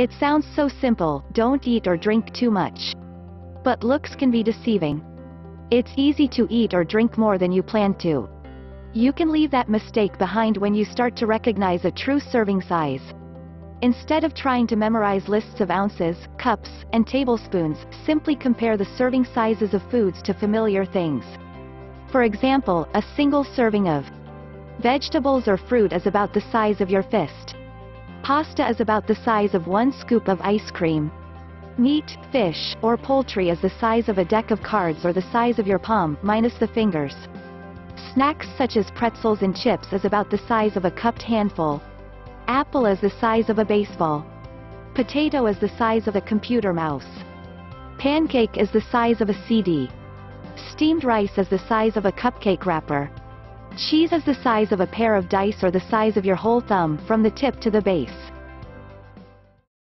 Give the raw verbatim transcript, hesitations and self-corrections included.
It sounds so simple, don't eat or drink too much. But looks can be deceiving. It's easy to eat or drink more than you planned to. You can leave that mistake behind when you start to recognize a true serving size. Instead of trying to memorize lists of ounces, cups, and tablespoons, simply compare the serving sizes of foods to familiar things. For example, a single serving of vegetables or fruit is about the size of your fist. Pasta is about the size of one scoop of ice cream. Meat, fish, or poultry is the size of a deck of cards or the size of your palm, minus the fingers. Snacks such as pretzels and chips is about the size of a cupped handful. Apple is the size of a baseball. Potato is the size of a computer mouse. Pancake is the size of a C D. Steamed rice is the size of a cupcake wrapper. Cheese is the size of a pair of dice or the size of your whole thumb from the tip to the base.